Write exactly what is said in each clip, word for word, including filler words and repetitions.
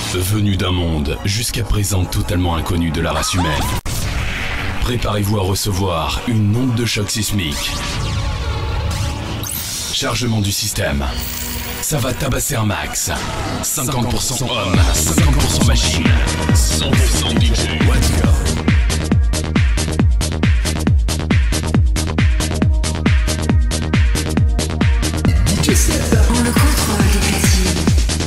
Venu d'un monde jusqu'à présent totalement inconnu de la race humaine. Préparez-vous à recevoir une onde de choc sismique. Chargement du système. Ça va tabasser un max. cinquante pour cent homme, cinquante pour cent machine. cent pour cent D J. Let's go. On le contrôle des platines.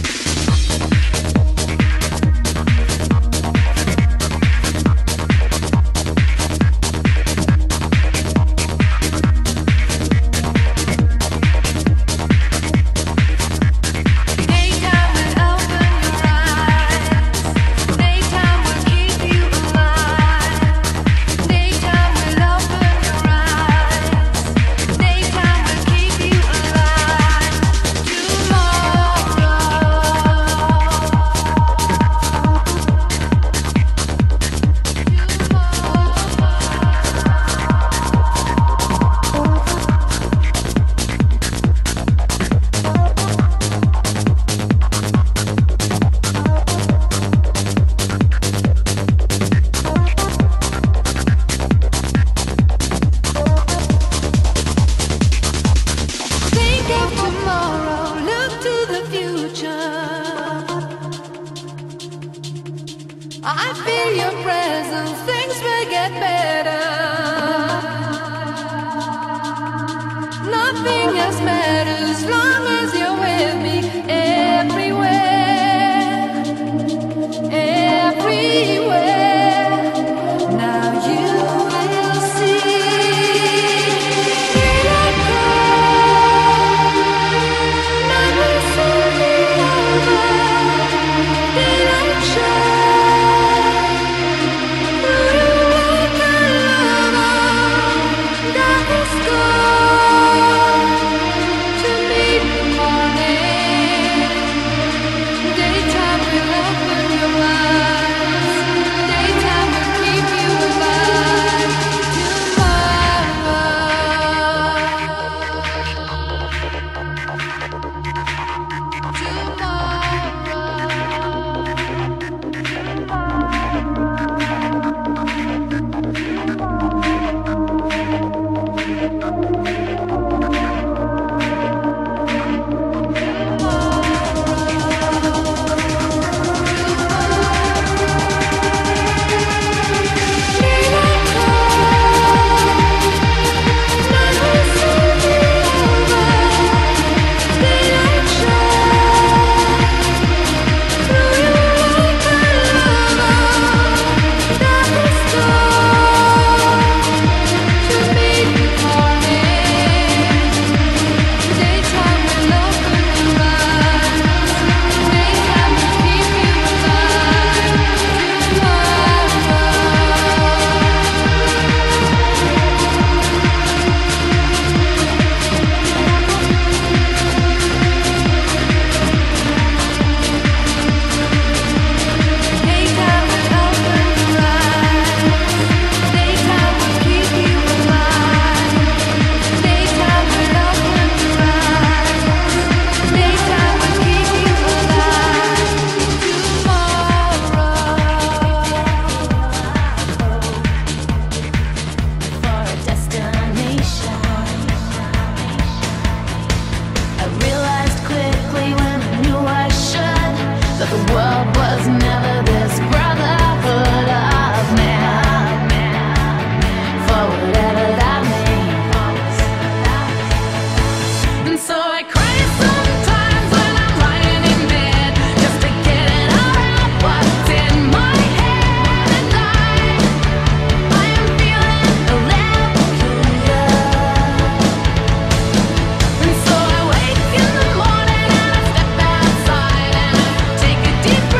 I feel your presence, things will get better. Nothing else matters, long as you're with me. Everywhere, everywhere. Now you will see. Here I come, never see me over. Did I try? Deep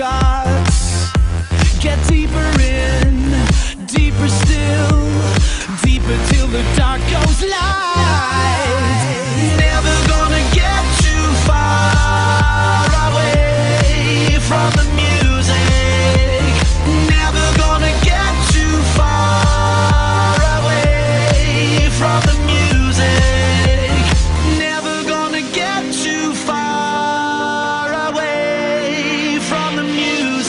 shots. Get deeper in, deeper still, deeper till the dark goes light. Never gonna get too far away from the music. Never gonna get too far away from the music. Never gonna get too far away from the music.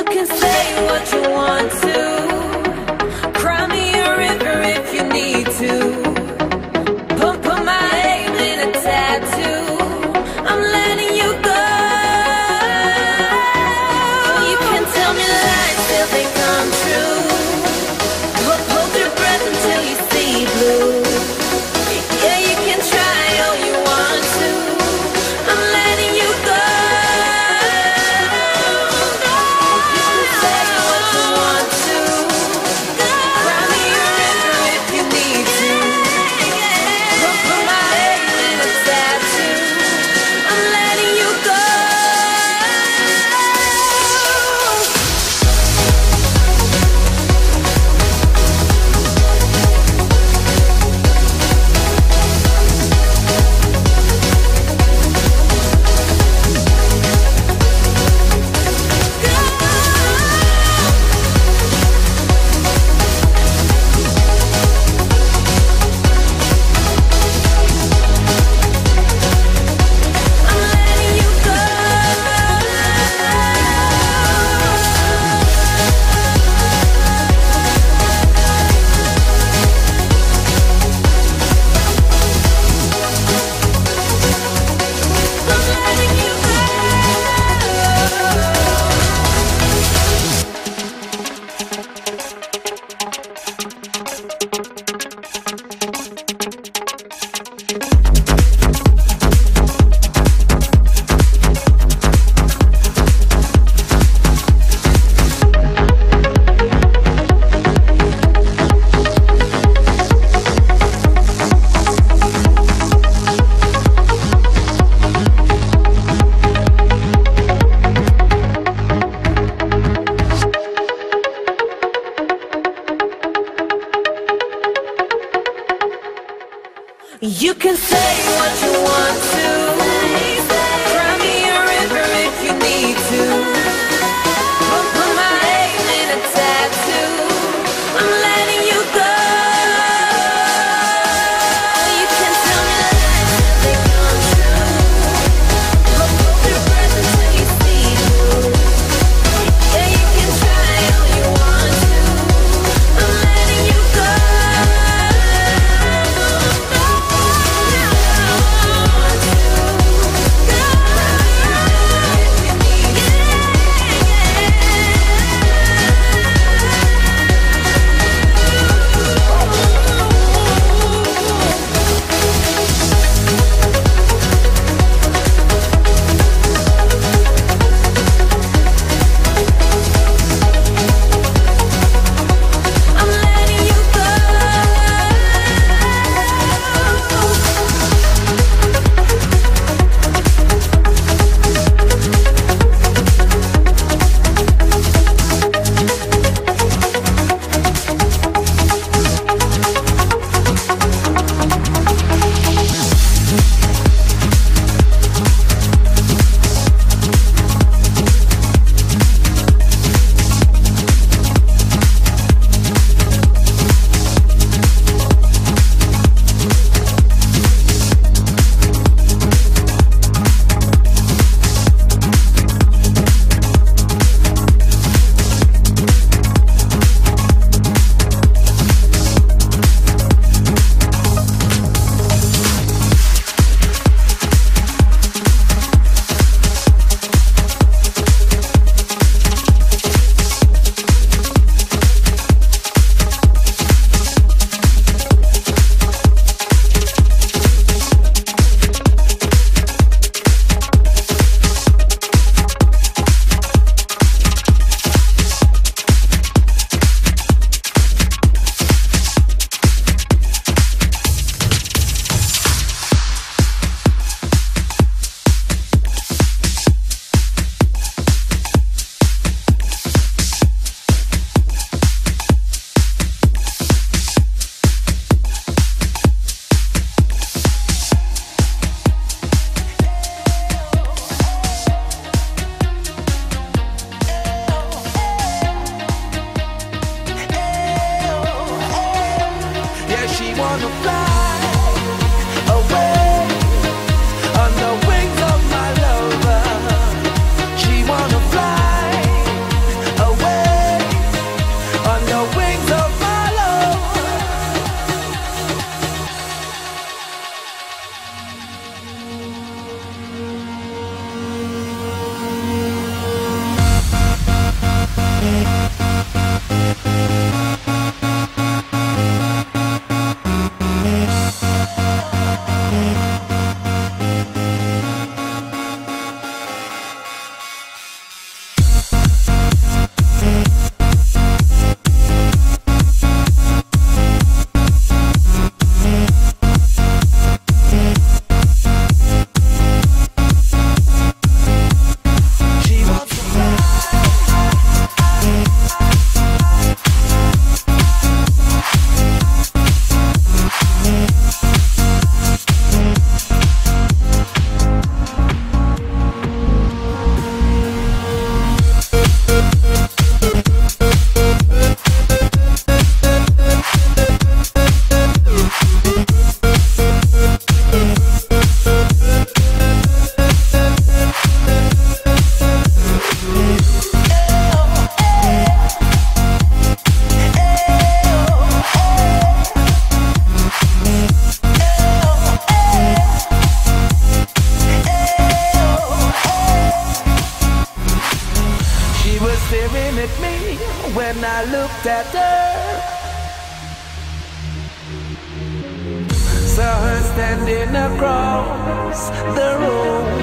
can say what you want to. Cry me a river if you need to. Put, put my name in a tattoo. I'm letting you go. You can tell me lies till they come true. Hold, hold your breath until you see blue. Yeah, you can try all you want to. I'm letting you go. You can say what you want to. Cry me a river if you need to. Put, put my name in a tattoo. I'm letting you go. I'm letting you go. I'm letting you go. You can say what you want to. Cry me a river if you need to. Put, put my name in a tattoo. I'm letting you go. You can tell me lies till they come true. Hold, hold your breath until you see blue. Yeah, you can try all you want to. I'm letting you go. You can say what you want to. staring at me when I looked at her. Saw her standing across the room,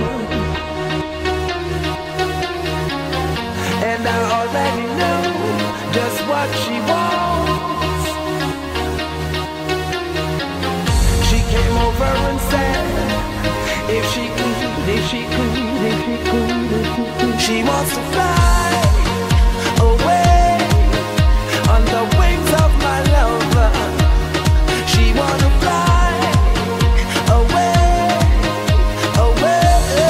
and I already knew just what she wants. She came over and said, if she could, if she could, if she could, if she could. She wants to fly away on the wings of my lover. She wanna fly away, away.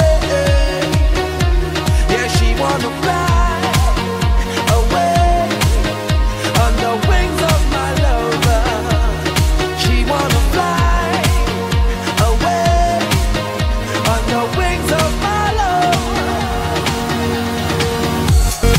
Yeah, she wanna fly away on the wings of my lover. She wanna fly away on the wings of my lover.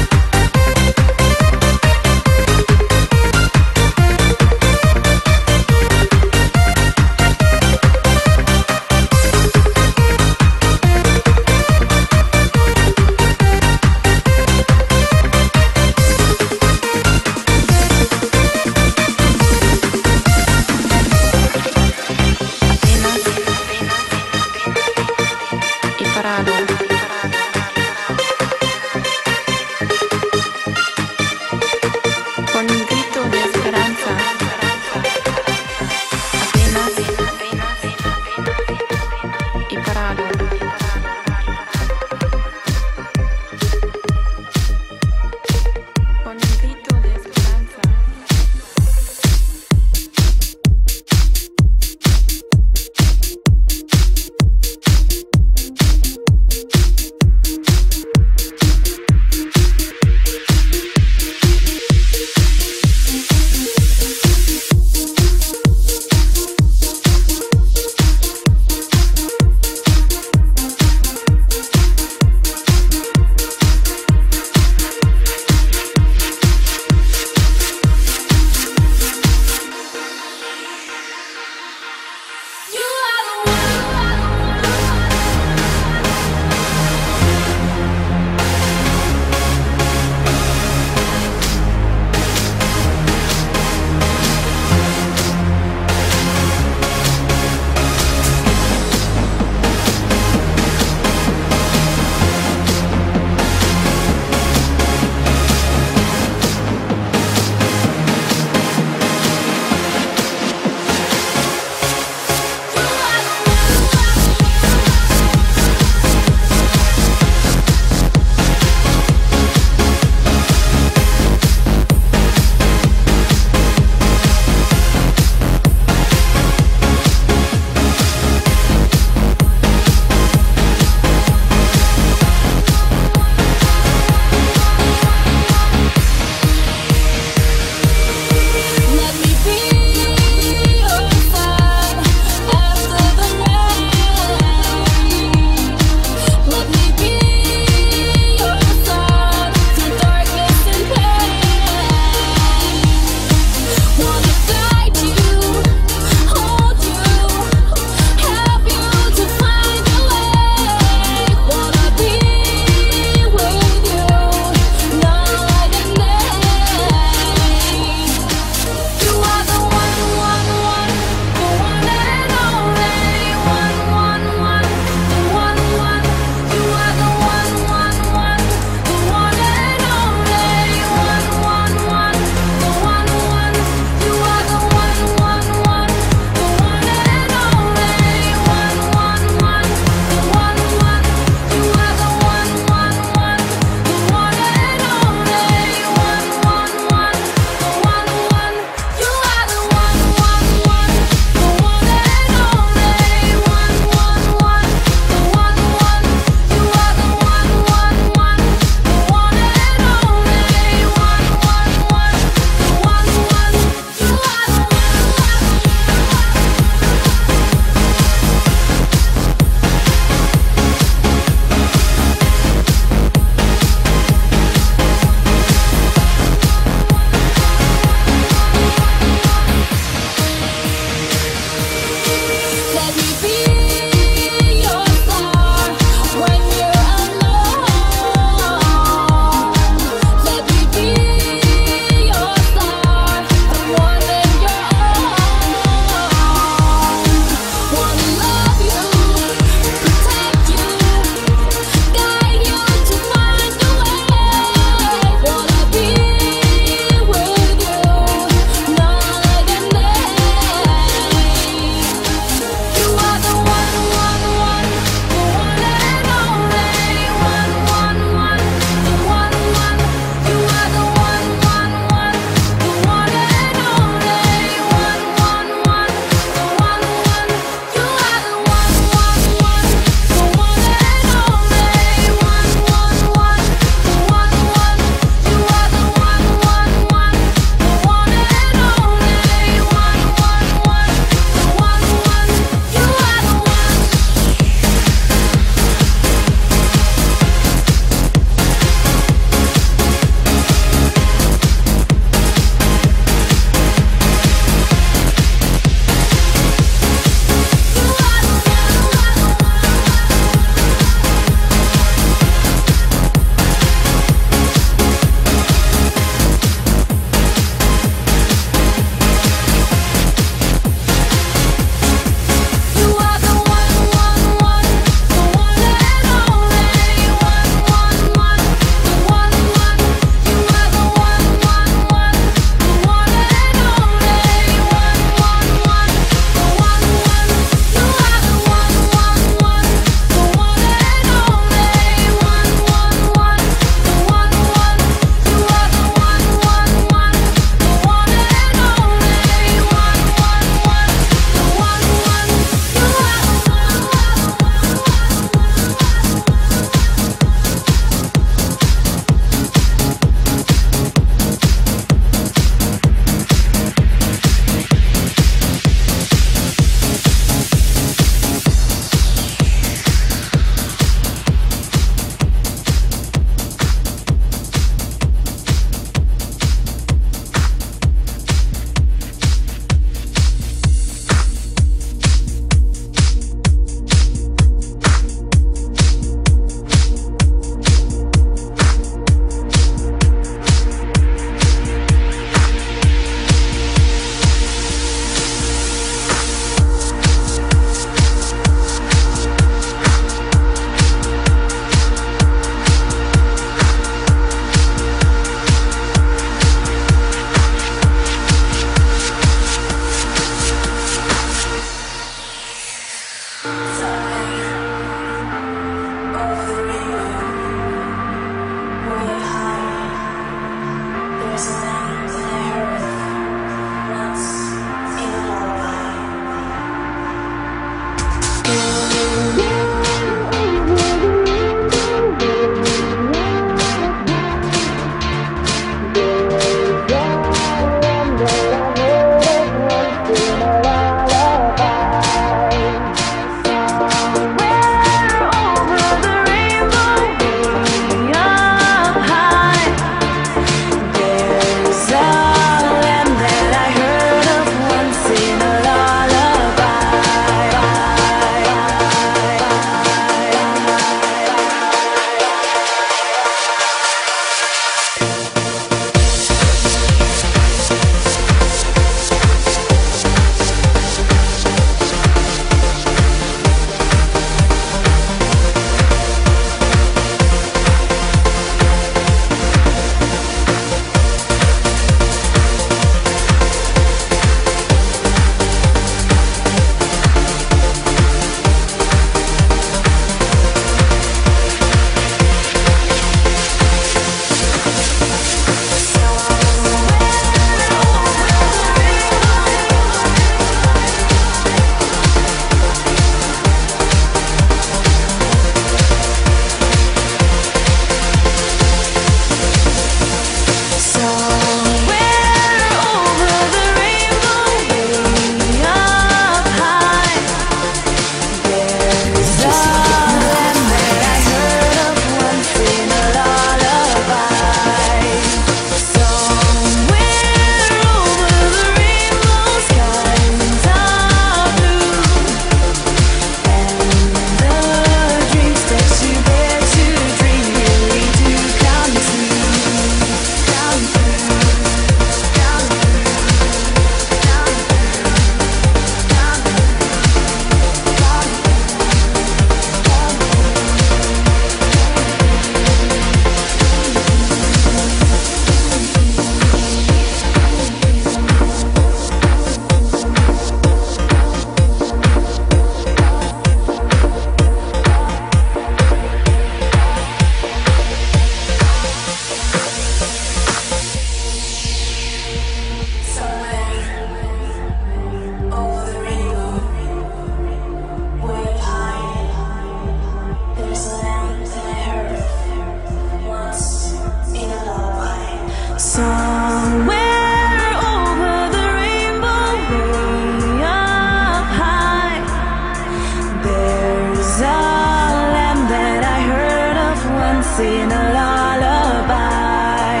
sing a lullaby.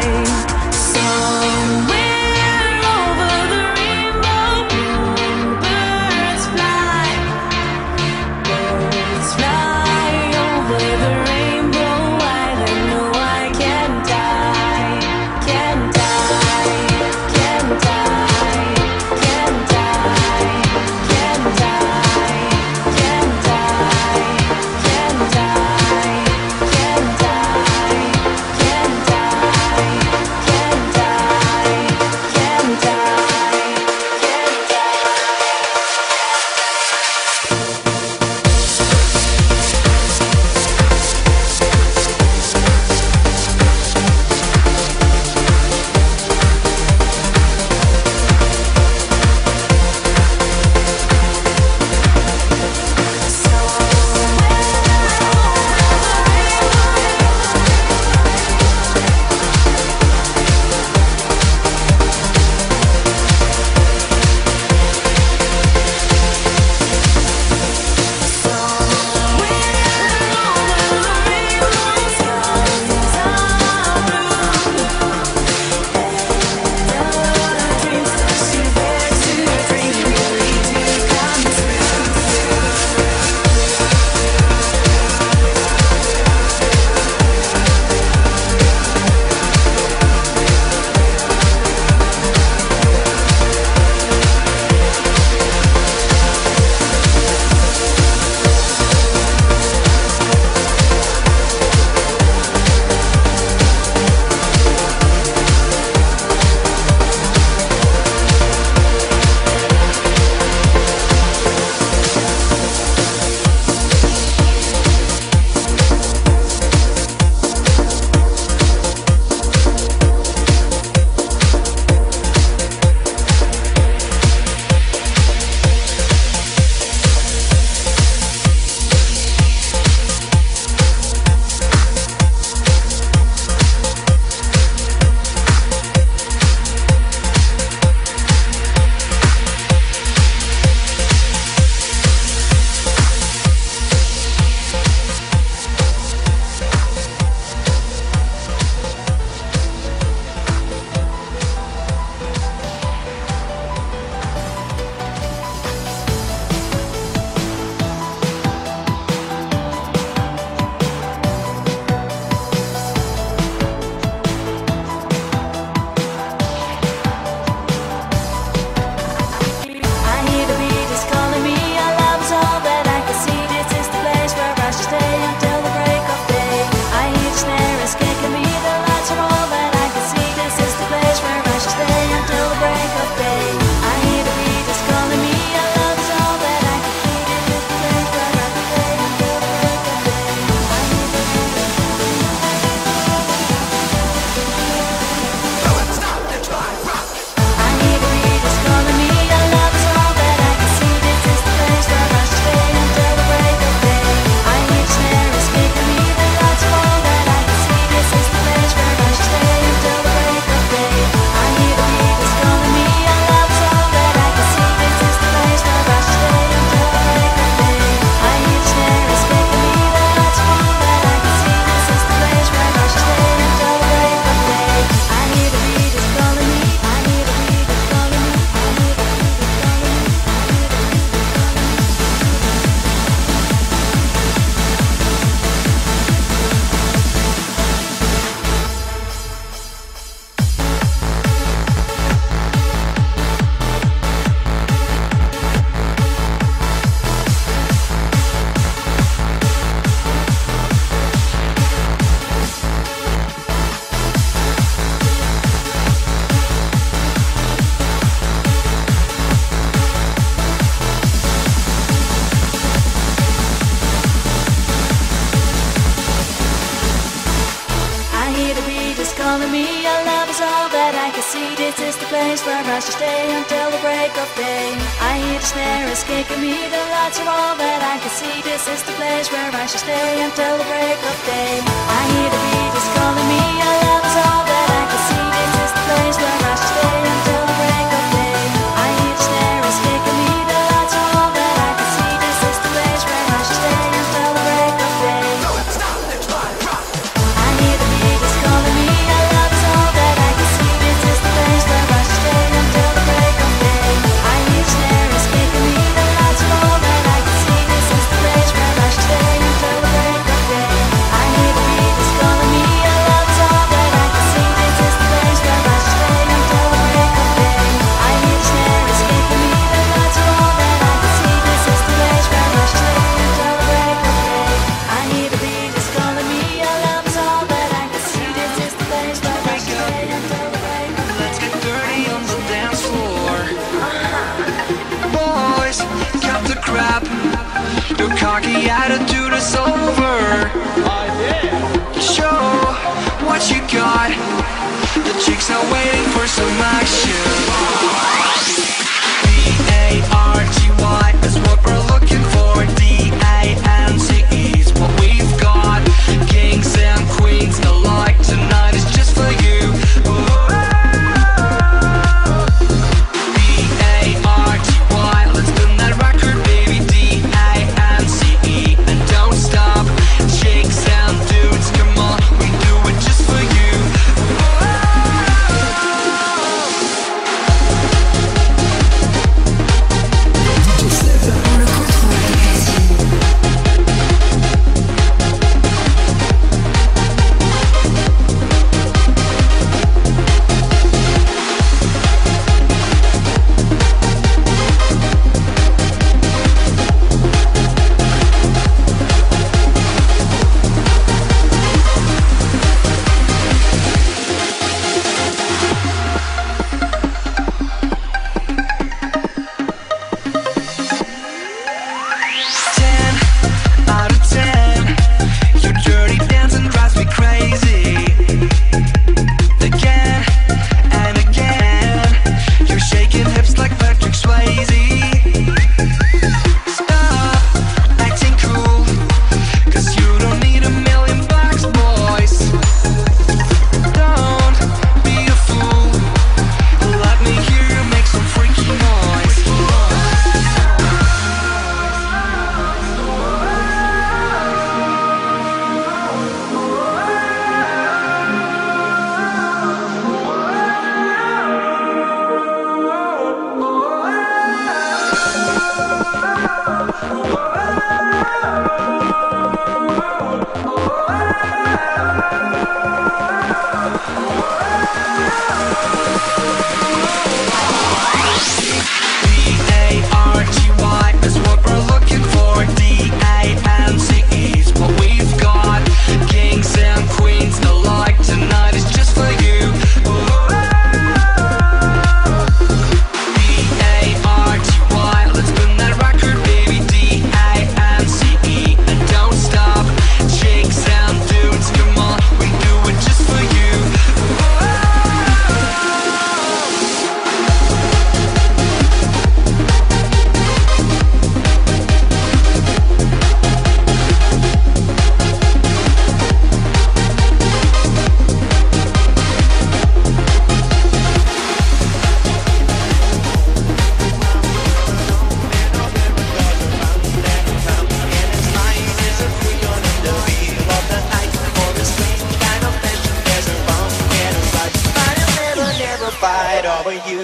Somewhere over the rainbow, birds fly. Birds fly over the rainbow. I don't know I can't die, can't die, can't die, can't die, can't die, can't die, can't die, can't die, can't die, can't die, can't die, can't calling me. Our love is all that I can see. This is the place where I should stay until the break of day. I hear the snare is kicking me. The lights are all that I can see. This is the place where I should stay until the break of day. I hear the beat is calling me. Our love is all that I can see. This is the place where I should stay until the break of day. I hear the snare is kicking me. The lights are all that I can see. This is the place where I should stay until the break of day. I cocky attitude is over. Show what you got. The chicks are waiting for some action. B A R T Y is what we're looking for. D A N C E is what we've got. Kings and queens alike, tonight is just for you. B A R T Y, let's spin that record, baby. D A N C E, and don't stop. Chicks and dudes, come on, we do it just for you. Pour le contrôle des platines. ten out of ten. Your dirty dancing drives me crazy. Again and again, you're shaking hips like Patrick Swayze. Stop acting cool, 'cause you don't need a million bucks, boys. Don't be a fool. Let me hear you make some freaky noise. B A R T Y is what we're looking for. D A N C E is what we've got. Kings and queens alike, tonight is just for you. B A R T Y, let's spin that record, baby. D A N C E, and don't stop. Chicks and dudes, come on, we do it just for you. Fight over you.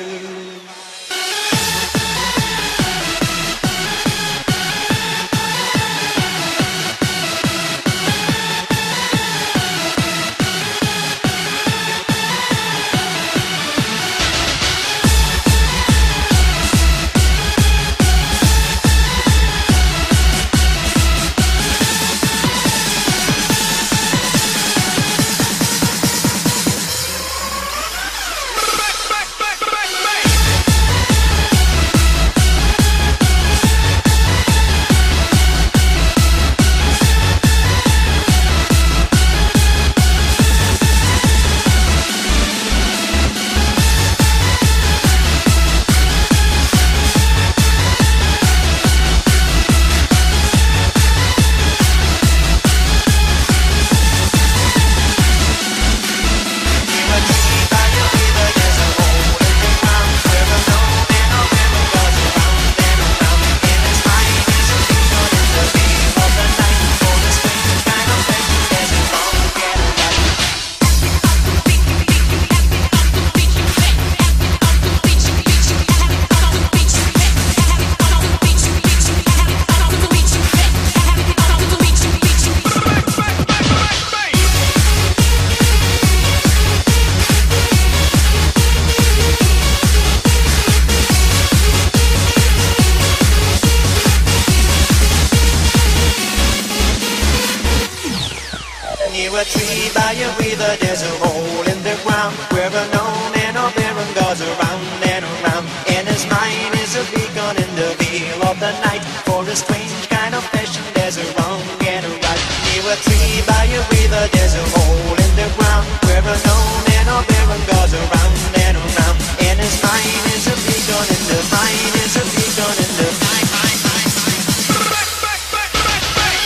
Near a tree by a river, there's a hole in the ground where a gnome and a baron goes around and around. And his mind is a beacon in the veil of the night. For a strange kind of passion, there's Near a tree by a river, there's a hole in the ground where a gnome or baron goes around and around. And his mind is a big gun, and the mind is a big gun, and the mind, mind, mind, mind. Back, back, back, back, back.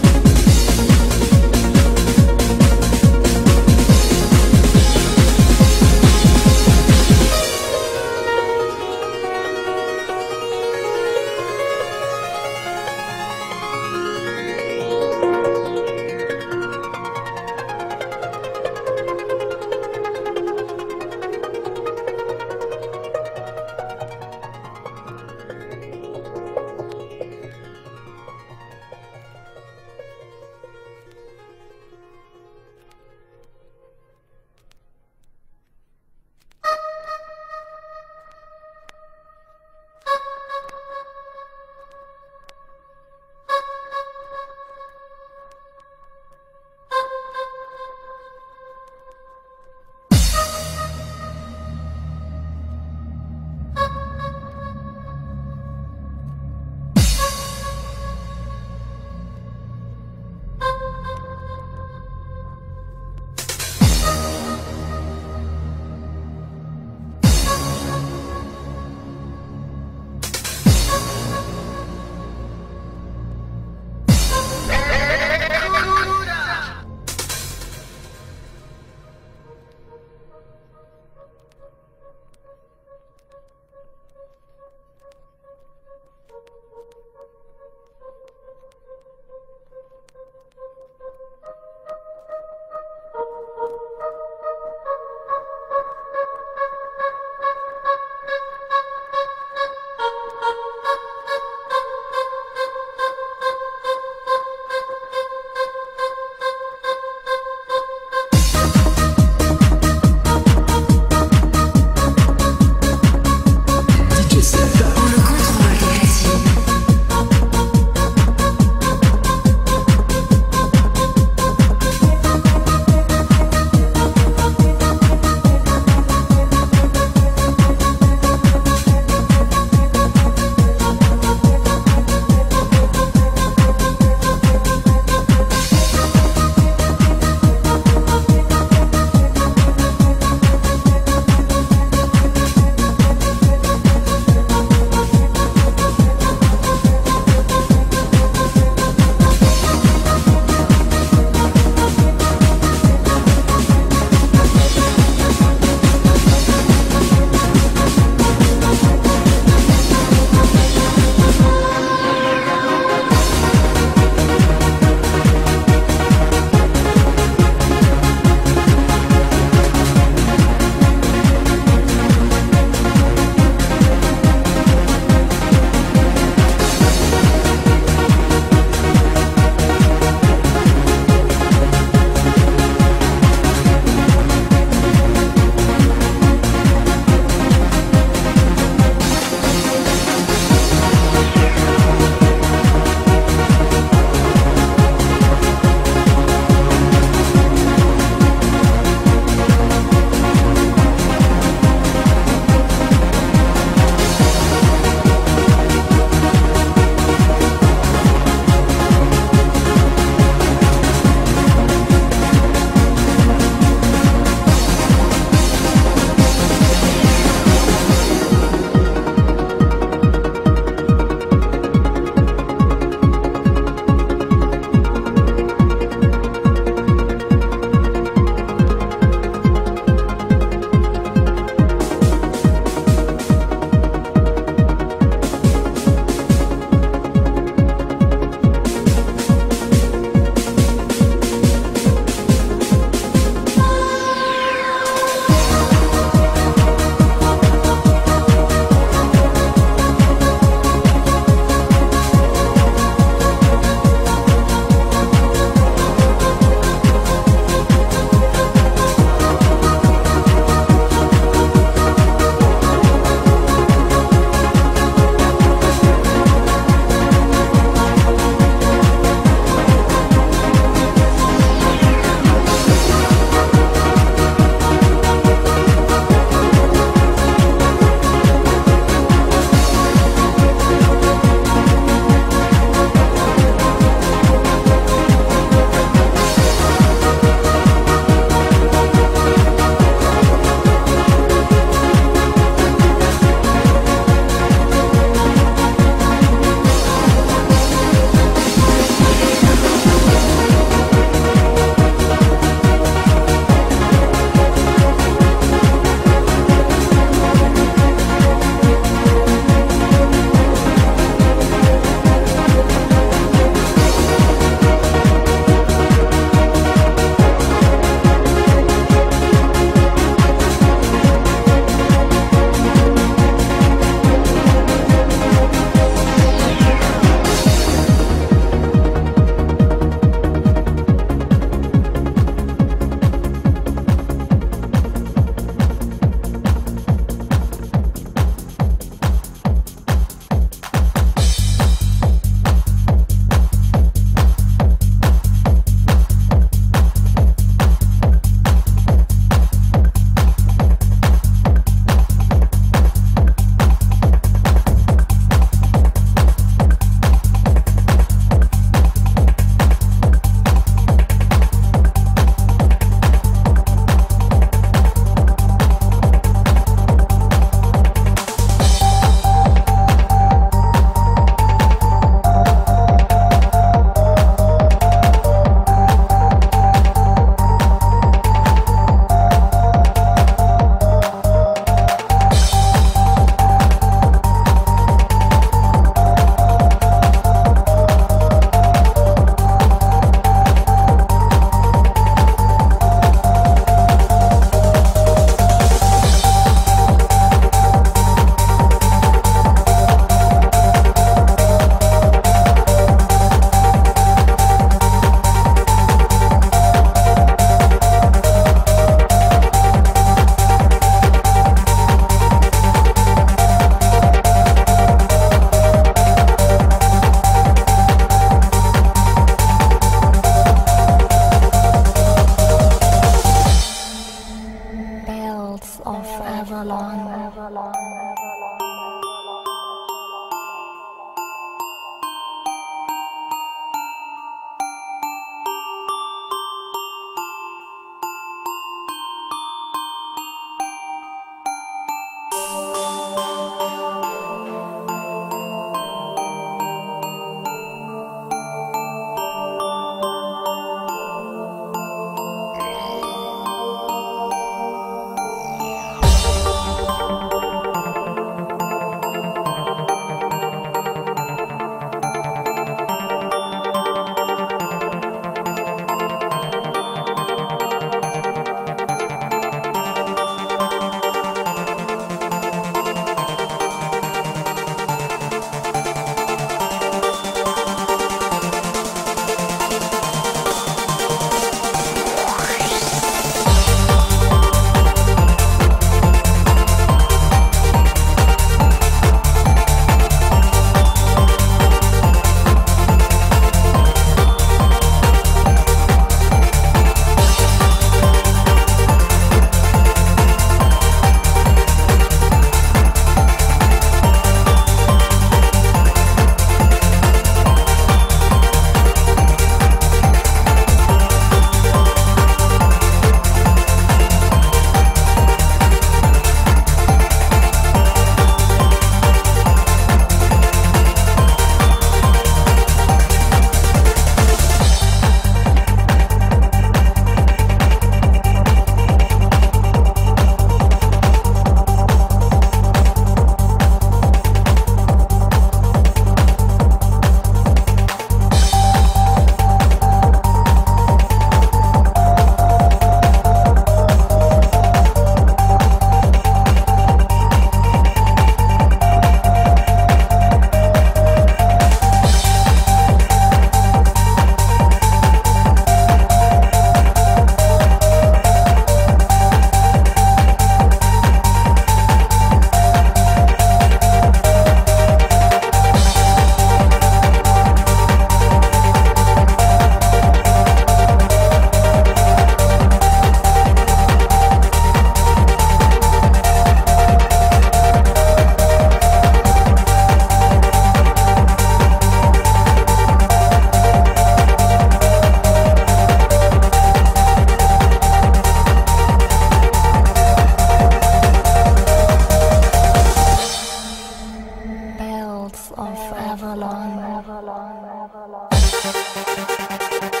Avalon.